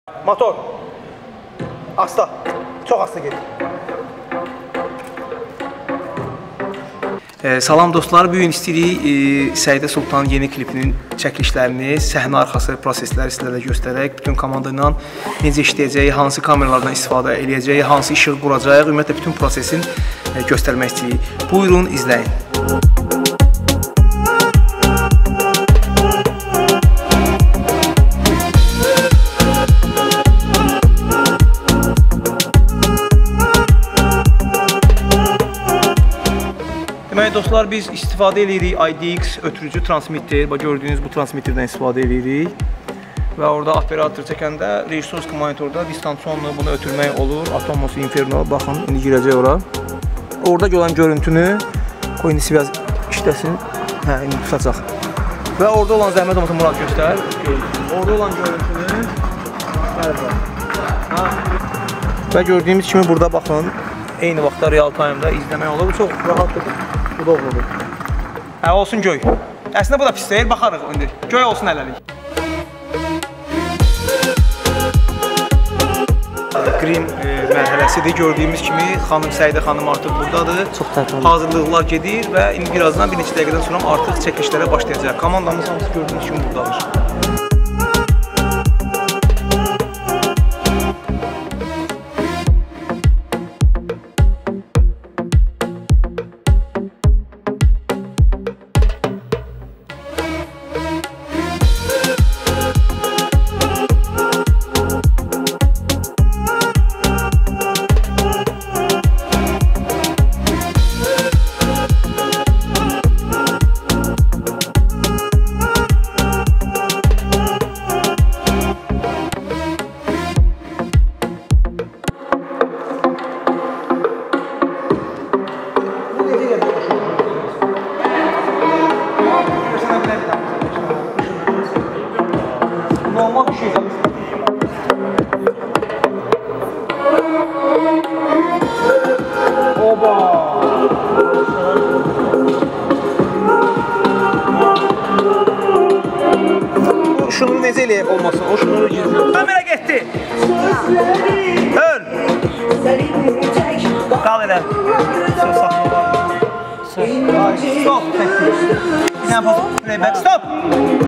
Motor. Asta. Çox asta gedir. Salam dostlar, bugün istəyirik Səidə Sultanın yeni klipinin çəkilişlərini, səhnə arxası prosesləri sizlərə göstərək, bütün komanda ilə necə işləyəcəyi, hansı kameralardan istifadə edəcəyi, hansı işıq quracaq, ümumiyyətlə bütün prosesin göstərmək istəyirik. Buyurun, izləyin. Deməli dostlar, biz istifadə edirik IDX ötürücü transmitter. Gördüyünüz bu transmitterdən istifadə edirik. Və orada operator çəkəndə resource monitorda distansiyonla bunu ötürmək olur. Atomos Inferno, baxın, indi girəcək ora. Orada gələn görüntünü, qoy indi biraz işləsin. Hə, indi tutacaq. Və orada olan zəhmət olmasa Murad göstər. Orada olan görüntünü və gördüyümüz kimi burada baxın, eyni vaxtda real time-da izləmək olur. Bu çox rahatdır. Bu da oğludur. Hə, olsun göy. Əslində bu da pis deyil, baxarıq indi. Göy olsun hələlik. Qrim mərhələsidir. Gördüyümüz kimi xanım Səidə xanım artıq buradadır. Çox təşəkkür. Hazırlıqlar gedir və indi birazdan bir neçə dəqiqədən sonra artıq çəkilişlərə başlayacaq. Komandamız hamısı gördüyünüz kimi buradadır. Normal bir şey. Oba! Şunu necə eləyək olmasın? O şunu gizləyək. Kamera getdi! Ön! Qal elə. Söz saxla. Stop! Bir dənə playback. Stop!